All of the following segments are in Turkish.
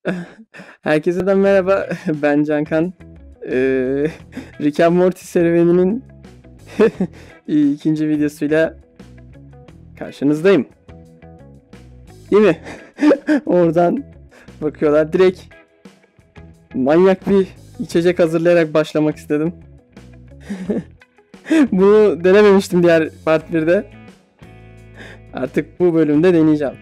Herkese de merhaba. Ben Cankan. Rick and Morty serüveninin ikinci videosuyla karşınızdayım. Değil mi? Oradan bakıyorlar. Direkt manyak bir içecek hazırlayarak başlamak istedim. Bunu denememiştim diğer part 1'de. Artık bu bölümde deneyeceğim.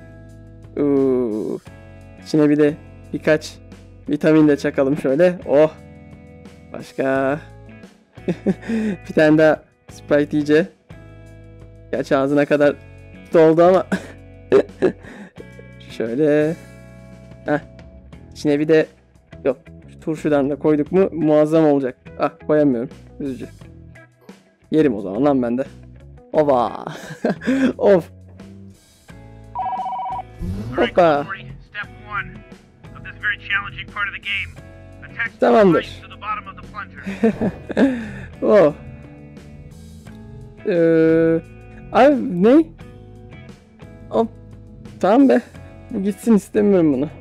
İçine bir de birkaç vitamin de çakalım şöyle. Oh. Başka. Bir tane daha Sprite iyice. Gerçi ağzına kadar doldu ama. Şöyle. Heh. İçine bir de yok. Şu turşudan da koyduk mu muazzam olacak. Ah, koyamıyorum. Üzücü. Yerim o zaman lan ben de. Ova. Of. Hoppa. Tamamdır. Oh. Abi ne? Hop. Tamam be. Bu gitsin, istemiyorum bunu.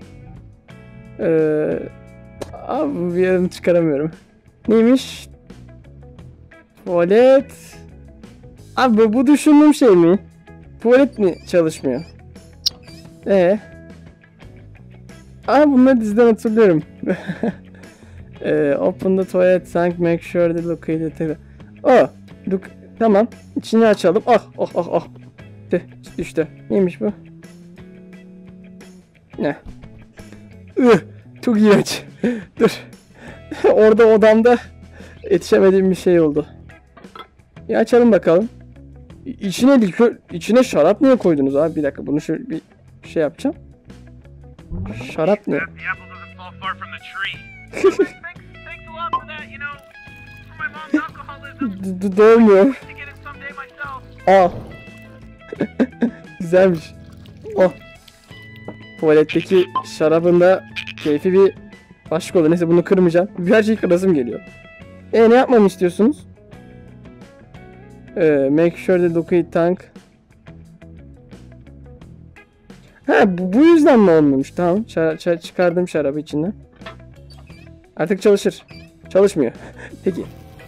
Abi bu bir yerini çıkaramıyorum. Neymiş? Tuvalet. Abi bu düşündüğüm şey mi? Tuvalet mi çalışmıyor? Abi bunları diziden hatırlıyorum. Open the toilet tank, make sure the located. Oh, look, tamam. İçini açalım. Oh. Düştü. Neymiş bu? Ne? Çok iğrenç. Dur. Orada odamda yetişemediğim bir şey oldu. Bir açalım bakalım. İçine şarap niye koydunuz abi? Bir dakika, bunu şöyle bir şey yapacağım. Şarap ne? Doğmuyor. Güzelmiş. Oh. Tuvaletteki şarabın da keyfi bir başka oldu. Neyse, bunu kırmayacağım. Her şeyi kırasım geliyor. Ne yapmamı istiyorsunuz? Make sure the locate tank. Bu yüzden mi olmamış? Tamam. Çıkardım şarabı içinden. Artık çalışır. Çalışmıyor. Peki.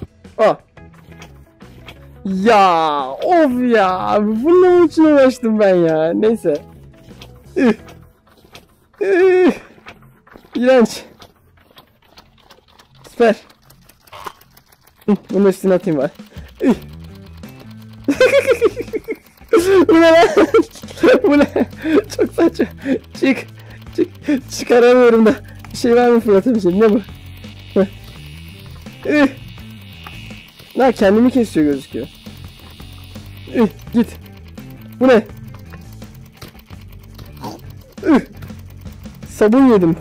Ya of ya. Bunun için uğraştım ben ya. Neyse. İğrenç. Süper. Bunu üstüne atayım var. Bu ne lan? Bu ne? Çok saçma. Çık. Çıkaramıyorum da. Bir şey var mı fırlatabileceğim? Ne bu? Ne, kendimi kesiyor gözüküyor. Git. Bu ne? Sabun yedim.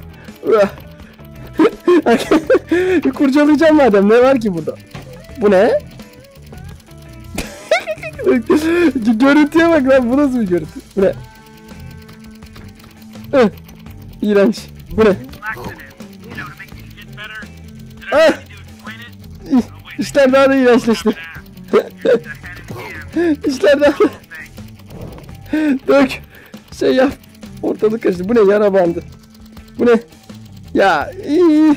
Bir kurcalayacağım madem. Ne var ki burada? Bu ne? Görüntüye bak lan. Bu nasıl bir görüntü? Bu ne? İğrenç. Bu ne? İşler daha da iğrençleşti. İşler daha da... Dök. Şey yap. Ortalık karıştı. Bu ne? Yara bandı. Bu ne? Ya iyi.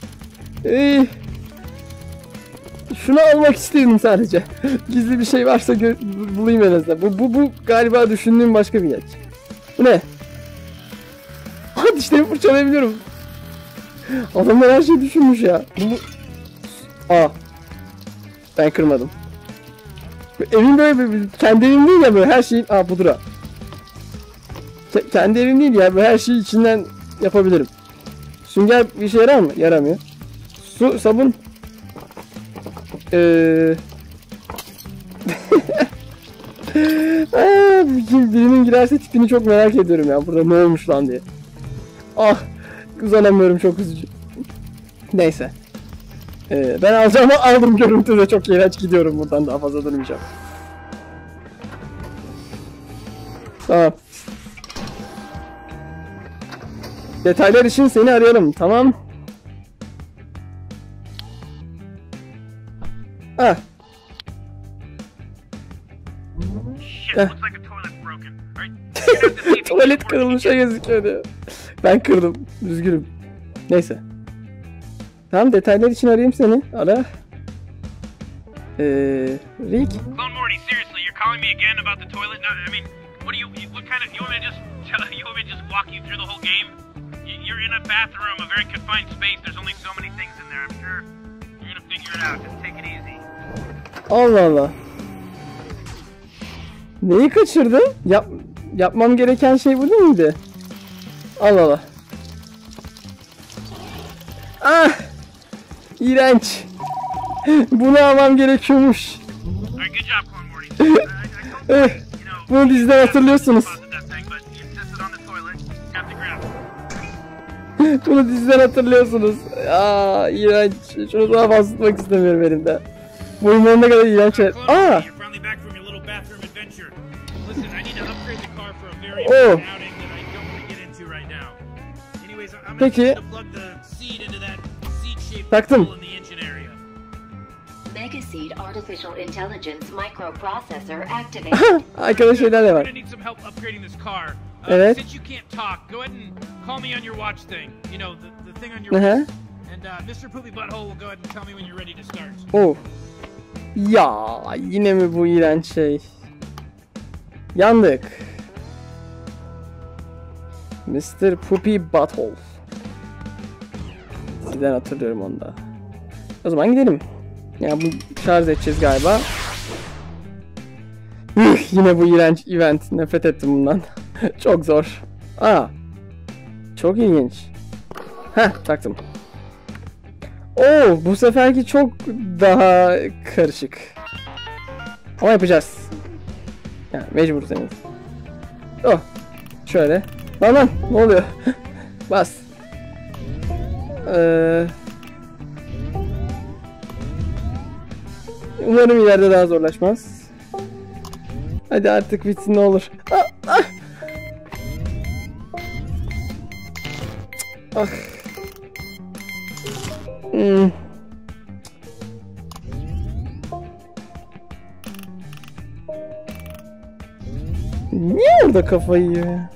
Şunu almak istedim sadece. Gizli bir şey varsa bulayım en azından. Bu galiba düşündüğüm başka bir ilaç. Bu ne? Dişlerimi fırçalayabiliyorum. Adamlar her şeyi düşünmüş ya. Ben kırmadım. Evim böyle kendi evim değil ya, böyle her şeyin pudra. Kendi evim değil ya, böyle her şeyi içinden yapabilirim. Sünger bir şey yarar mı? Yaramıyor. Su, sabun. Birinin girerse tipini çok merak ediyorum ya. Burada ne olmuş lan diye. Uzanamıyorum, çok üzücü. Neyse. Ben alacağımı aldım, görüntüde çok iğrenç, gidiyorum buradan, daha fazla durmayacağım. Tamam. Detaylar için seni arayalım, tamam. Shit, looks like a toilet's broken. Tuvalet kırılmışa gözüküyor diyor. Ben kırdım. Üzgünüm. Neyse. Tamam, detaylar için arayayım seni. Ara. Rick. Clone Morty, seriously, you're calling me again about the toilet? No, I mean, what kind of, you want me to just walk you through the whole game? You're in a bathroom, a very confined space. There's only so many things in there. I'm sure you're gonna figure it out. Just take it easy. Allah Allah. Neyi kaçırdın? Yapmam gereken şey bu değil miydi? Allah Allah. Ah! İğrenç. Bunu almam gerekiyormuş. Alright, good job, Clone Morty. Bunu diziden hatırlıyorsunuz. Bunu diziden hatırlıyorsunuz. Aa, iğrenç. Şunu daha fazla tutmak istemiyorum elimde. Bu ne kadar iğrenç. Aa! Oh. Peki. Taktım. Megaseed Artificial Intelligence Microprocessor activated. Arkada şeyler de var. Evet. Since you can't talk, go ahead and call me on your watch thing. You know, the thing on your watch. And Mr. Poopy Butthole will go ahead and tell me when you're ready to start. Oh. Ya yine mi bu iğrenç şey? Yandık. Mr. Poopy Butthole. Sizden hatırlıyorum onu da. O zaman gidelim. Ya bu şarj edeceğiz galiba. Yine bu iğrenç event. Nefret ettim bundan. Çok zor. Aa. Çok ilginç. Heh, taktım. Oo, bu seferki çok daha karışık. Ama yapacağız. Yani mecbursanız. Oh. Şöyle. Lan ne oluyor? Bas. Umarım ileride daha zorlaşmaz. Hadi artık bitsin ne olur. Ah, ah. Ah. Niye orada kafayı yiyor ya?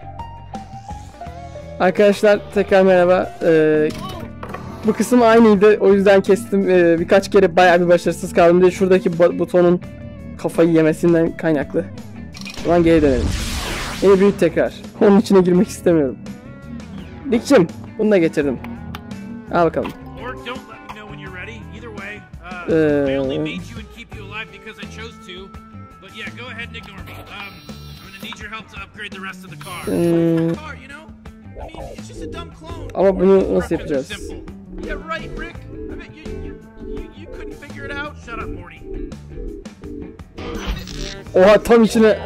Arkadaşlar tekrar merhaba. Bu kısım aynıydı, o yüzden kestim. Birkaç kere bayağı bir başarısız kaldım diye şuradaki butonun kafayı yemesinden kaynaklı. O zaman geri dönelim. Yine büyük tekrar. Onun içine girmek istemiyorum. Rick'cim, bunu da getirdim. Al bakalım. Ama bunu nasıl yapacağız? Oha, tam içine.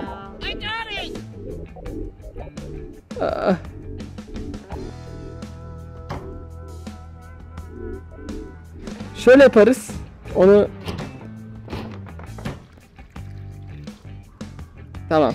Aa. Şöyle yaparız. Onu. Tamam.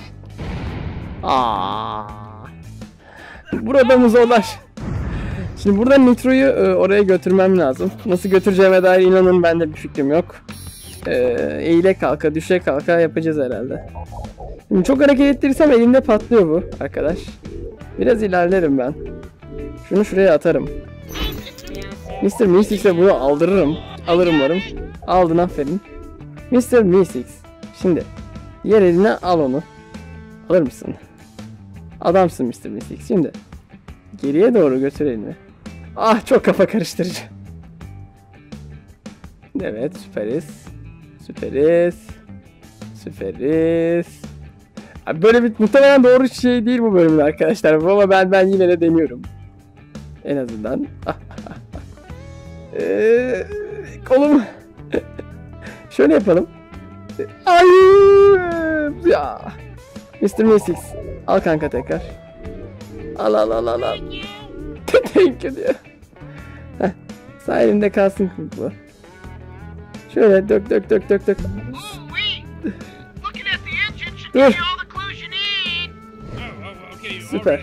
Burada mı zorlar? Şimdi buradan Nitro'yu oraya götürmem lazım. Nasıl götüreceğime dair inanın bende bir fikrim yok. Eğile kalka, düşe kalka yapacağız herhalde. Şimdi çok hareket ettirirsem elimde patlıyor bu arkadaş. Biraz ilerlerim ben. Şunu şuraya atarım. Mr. Meeseks'e bunu aldırırım. Alırım varım. Aldın, aferin. Mr. Meeseks. Şimdi yer eline al onu. Alır mısın? Adamsın Mr. Meeseks. Şimdi geriye doğru götür elini. Ah, çok kafa karıştırıcı. Evet, süperiz. Süperiz. Süperiz. Abi böyle bir muhtemelen doğru şey değil bu bölümde arkadaşlar. Ama ben yine de deniyorum. En azından. Kolum. Şöyle yapalım. Ay ya. Mr. Meeseks. Al kanka tekrar. Al. Thank you diyor. Heh. Sağ elimde kalsın bu. Şöyle dök. Dur. Süper.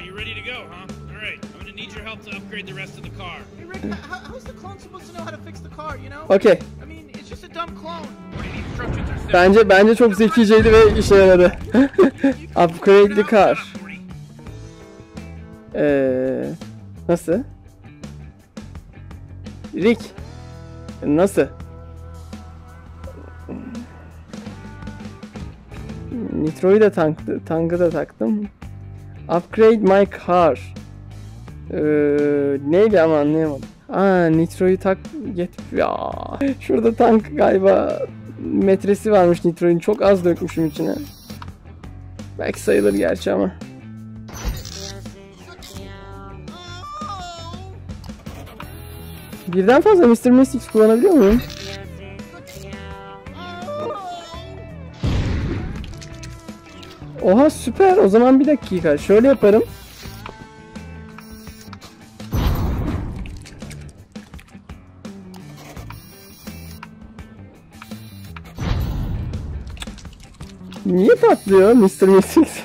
Okay. just a dumb clone. Morty, the instructions are simple. Bence çok zekiceydi ve işe yaradı. Upgrade the car. Nasıl? Rick. Nasıl? Nitro'yu da tankı da taktım. Upgrade my car. Neydi ama anlayamadım. Nitro'yu tak ya. Şurada tank galiba metresi varmış Nitro'nun. Çok az dökmüşüm içine. Belki sayılır gerçi ama. Birden fazla Mr. Mystics kullanabiliyor muyum? Oha süper. O zaman bir dakika. Şöyle yaparım. Niye patlıyor Mr. Mystics?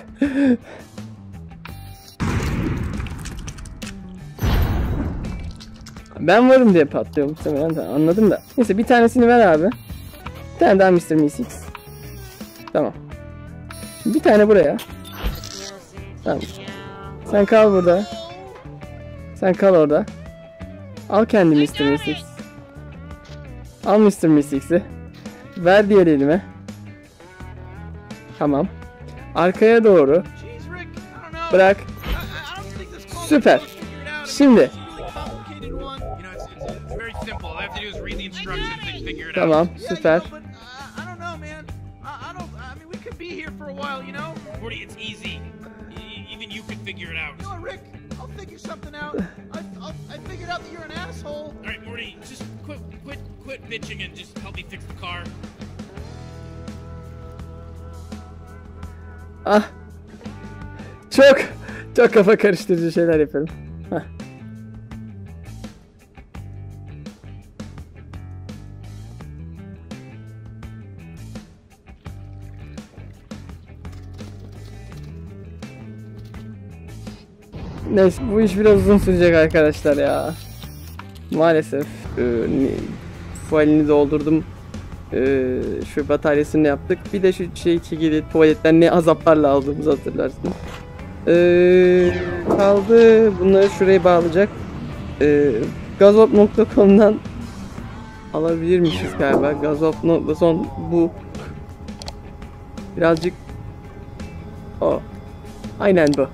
Ben varım diye patlıyor muhtemelen. Anladım da. Neyse bir tanesini ver abi. Bir tane daha Mr. Mystics. Tamam. Şimdi bir tane buraya. Tamam. Sen kal burada. Sen kal orada. Al kendi Mr. Mystics. Al Mr. Mystics'i. Ver diğer elime. Tamam. Arkaya doğru. Bırak. Süper. Şimdi. Tamam, süper. Ah. Çok kafa karıştırıcı şeyler yapıyorum. Heh. Neyse bu iş biraz uzun sürecek arkadaşlar ya. Maalesef fuelini doldurdum. Şu bataryasını yaptık. Bir de şu çekili tuvaletten ne azaplarla aldığımızı hatırlarsın. Kaldı. Bunları şuraya bağlayacak. Gazop.com'dan alabilirmişiz galiba. Gazop.com bu. Birazcık o. Aynen bu.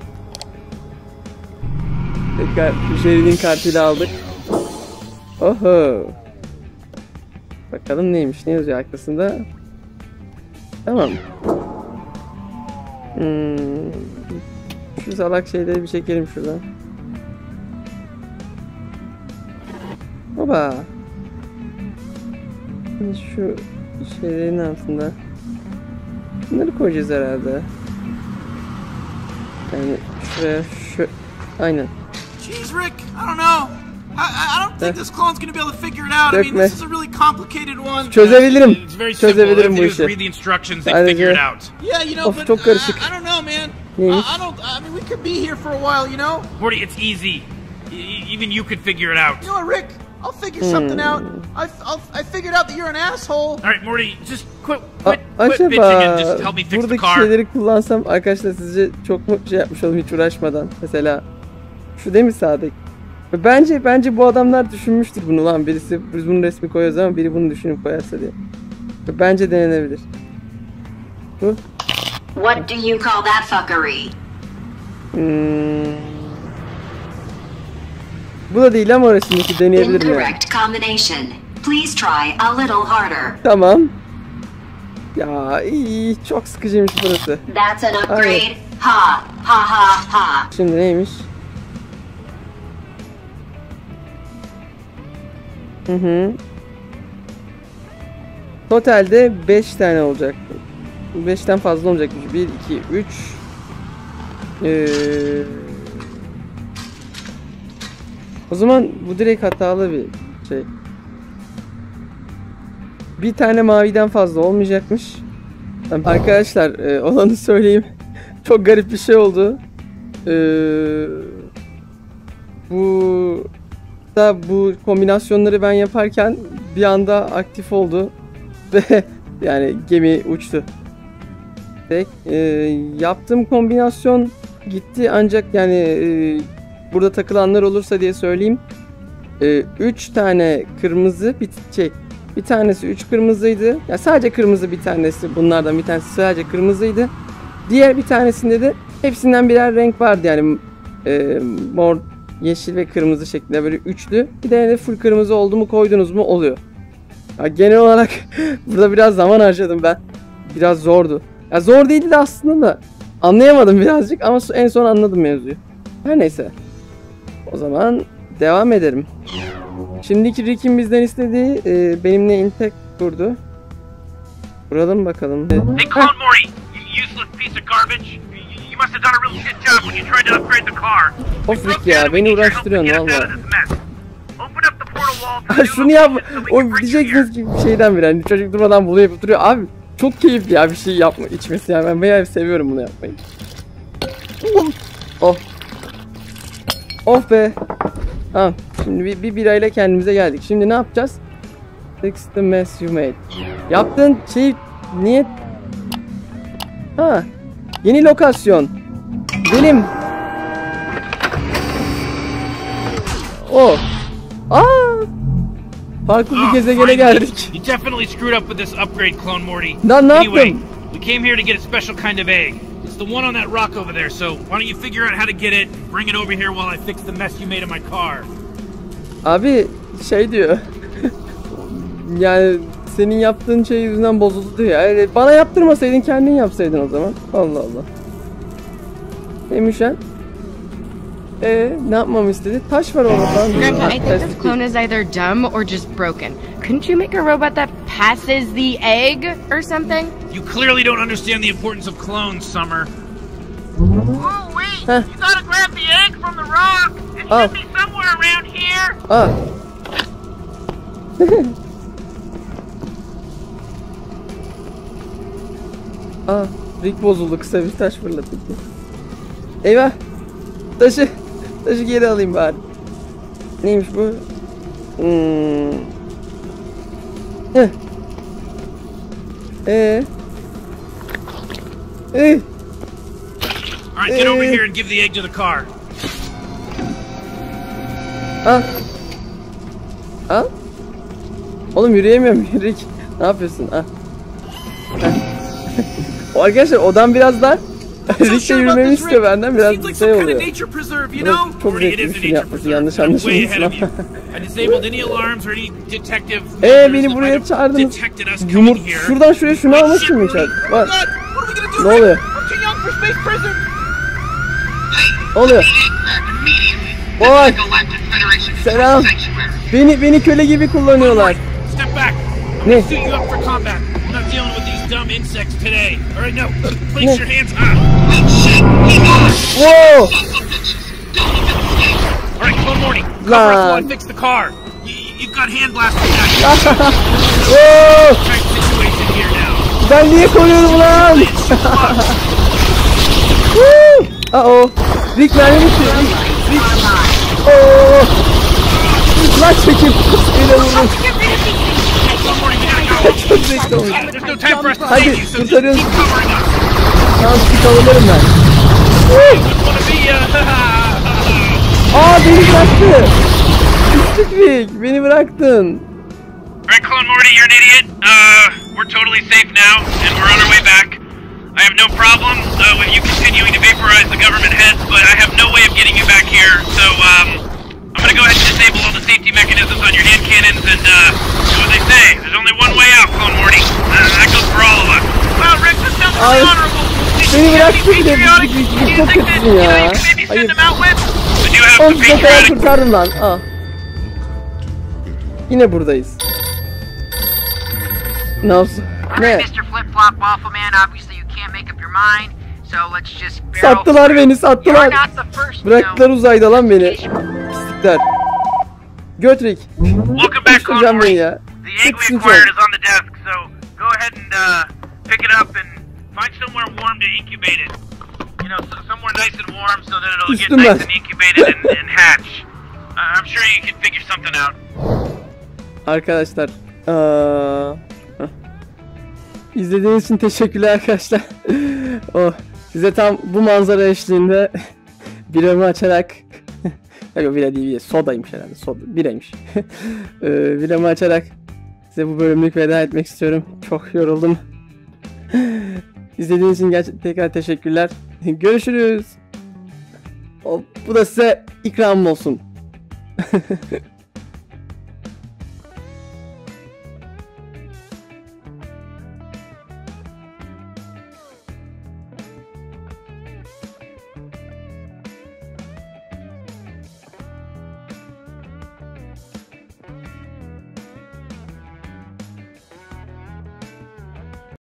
Tekrar Jerry'nin kartıyla aldık. Oho. Bakalım neymiş, ne yazıyor arkasında. Tamam. Şu salak şeyleri bir çekelim şuradan. Hoba. Şimdi şu şeylerin altında. Bunları koyacağız herhalde. Yani şuraya şu. Aynen. Jeez, Rick, I don't know. I don't think this clone's gonna be able to figure it out. I mean, this is a really complicated one. Çözebilirim. It's very simple. Çözebilirim bu işi. Read the instructions, they figure it out. Yeah, you know, but çok karışık. I don't know, man. Neymiş? I mean, we could be here for a while, you know? Morty, it's easy. Even you could figure it out. You know what, Rick? I'll figure something out. I figured out that you're an asshole. All right, Morty, just quit bitching and just help me fix the buradaki car. şeyleri kullansam arkadaşlar sizce çok mu şey yapmış oldum hiç uğraşmadan. Mesela şu değil mi sağdaki? Bence bu adamlar düşünmüştür bunu lan, birisi biz bunun resmi koyuyoruz ama biri bunu düşünüp koyarsa diye. Bence denenebilir. Bu. What do you call that fuckery? Bu da değil ama arasındaki deneyebilirim yani. Incorrect combination. Please try a little harder. Tamam. Ya iyi, çok sıkıcıymış burası. That's an upgrade. Hayır. Ha ha ha ha. Şimdi neymiş? Totalde 5 tane olacak. 5'ten fazla olacakmış. 1, 2, 3. O zaman bu direkt hatalı bir şey. Bir tane maviden fazla olmayacakmış. Arkadaşlar olanı söyleyeyim. Çok garip bir şey oldu. Bu kombinasyonları ben yaparken bir anda aktif oldu. Ve yani gemi uçtu. Yaptığım kombinasyon gitti ancak yani burada takılanlar olursa diye söyleyeyim. 3 tane kırmızı bir tanesi 3 kırmızıydı. Ya sadece kırmızı bir tanesi, bunlardan bir tanesi sadece kırmızıydı. Diğer bir tanesinde de hepsinden birer renk vardı yani mor, yeşil ve kırmızı şeklinde böyle üçlü. Bir de full kırmızı oldu mu koydunuz mu oluyor. Ya genel olarak burada biraz zaman harcadım ben. Biraz zordu. Ya zor değildi de aslında da anlayamadım birazcık ama en son anladım mevzuyu. Her neyse. O zaman devam edelim. Şimdiki Rick'in bizden istediği benimle intek kurdu. Vuralım bakalım. Hey, Clone Morty, you useless piece of garbage. You must have done a real shit job when you tried to upgrade the car. Of Rick ya, beni uğraştırıyorsun valla. Open up the portal wall. Şunu yap. O diyeceksiniz ki bir şeyden biri. Hani çocuk durmadan bunu yapıp duruyor. Abi çok keyifli ya bir şey yapma içmesi yani. Ben bayağı seviyorum bunu yapmayı. Oh. Oh be. Tamam. Şimdi bir birayla kendimize geldik. Şimdi ne yapacağız? Fix the mess you made. Yaptığın şey niye? Ha. Yeni lokasyon. Benim. Oh. Aa. Farklı bir gezegene geldik. You definitely screwed up with this upgrade, Clone Morty. Lan ne Anyway, yaptım? we came here to get a special kind of egg. It's the one on that rock over there, so why don't you figure out how to get it, bring it over here while I fix the mess you made of my car. Abi şey diyor. Yani senin yaptığın şey yüzünden bozuldu diyor. Yani bana yaptırmasaydın kendin yapsaydın o zaman. Allah Allah. Neymiş lan? Ne yapmamı istedi? Taş var orada falan. Grandpa, I think this clone is either dumb or just broken. Couldn't you make a robot that passes the egg or something? You clearly don't understand the importance of clones, Summer. Oh, wait! Huh. You gotta grab the egg from the rock! It should be somewhere around here! Aa. Aa, Rick bozuldu, kısa bir taş fırlattı. Eyvah! Taşı geri alayım bari. Neymiş bu? Alright, get over here and give the egg to the car. Al. Oğlum yürüyemiyorum Rick. Ne yapıyorsun? O arkadaşlar odan biraz dar. Rick de yürümemi istiyor benden biraz şey oluyor. Çok zevkli bir şey yapması yanlış anlaşılmasın ama. Beni buraya çağırdınız. Şuradan şuraya şunu almak için mi çağırdın? Bak. Ne oluyor? Ne oluyor? Oy. Selam. Beni köle gibi kullanıyorlar. Ne? Dumb insects today. All right, no. Place your hands up. Whoa! All right, Clone Morty. Cover up while I fix the car. You've got hand blasting now. Whoa! Tight situation here now. Ben niye koruyorum lan? Uh-oh. Rick mermi bitiyor. Rick. Oh. Lan çekip. Beni vurun. Çok zevkli olmuş. Hadi kurtarıyoruz. Tamam sık alırım ben. Beni bıraktı. Pislik Rick. Beni bıraktın. Alright, Clone Morty, you're an idiot. We're totally safe now, and we're on our way back. I have no problem with you continuing to vaporize the government heads, but I have no way of getting you back here, so, I'm gonna go ahead and disable all the safety mechanisms on your hand cannons, and, do what they say. There's only one way out, Clone Morty. That goes for all of us. Well, Rick, this sounds really honorable. Beni bıraktı bir de çok kötüsün ya. Hayır. Oğlum size kadar kurtardım lan. Yine buradayız. Ne olsun? Ne? Sattılar beni, sattılar. Bıraktılar uzayda lan beni. Pislikler. Götrik. Welcome back, Clone Morty. The egg we acquired is on the desk, so go ahead and pick it up and find somewhere warm to incubate it. You know, somewhere nice and warm so that it'll get nice and incubated and hatch. I'm sure you can figure something out. Arkadaşlar, İzlediğiniz için teşekkürler arkadaşlar. Oh, size tam bu manzara eşliğinde biramı açarak yok bira değil, sodaymış herhalde. Biraymış. Biramı açarak size bu bölümlük veda etmek istiyorum. Çok yoruldum. İzlediğiniz için gerçekten tekrar teşekkürler. Görüşürüz. Bu da size ikramım olsun.